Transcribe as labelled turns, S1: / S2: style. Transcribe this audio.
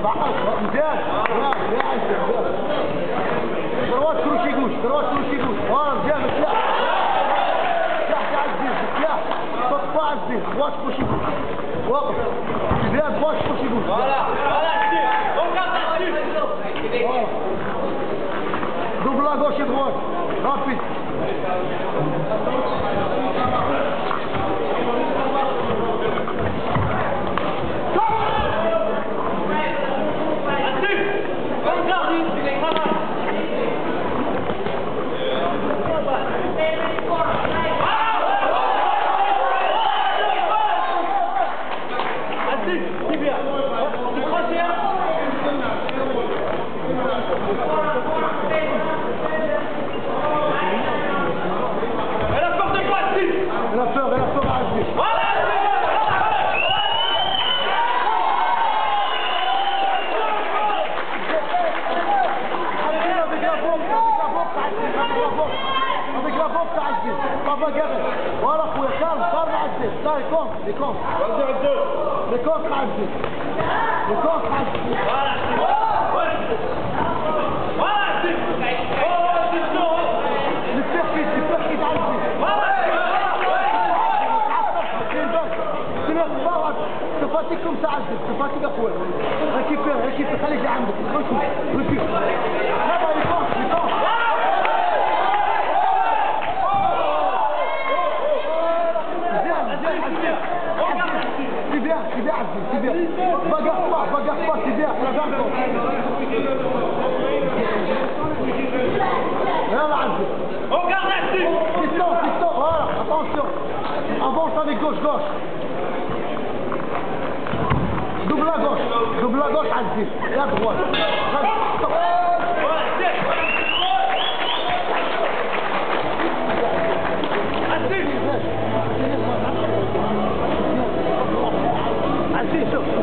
S1: مزيان يا عزيز دروات كروشي جوش دروات كروشي جوش مزيان السلاح السلاح تاع عزيز السلاح صفا عزيز دروات كروشي جوش وقف مزيان دروات كروشي جوش double à gauche et droite rapide Voilà, pour calme, Aziz. Là, les comptes. Les comptes, Aziz. Les comptes, Aziz. Voilà, Aziz. Le percute, Aziz. Tu fatigues comme ça, Aziz. Tu fatigues à quoi? Récupère, خليك اللي عندك. Recule. Là-bas, les comptes. C'est bien. Bagarre pas, c'est bien. Regarde Aziz. Regarde Aziz. Piston, voilà, attention. Avance avec gauche. Double à gauche Aziz. Et à droite. Aziz,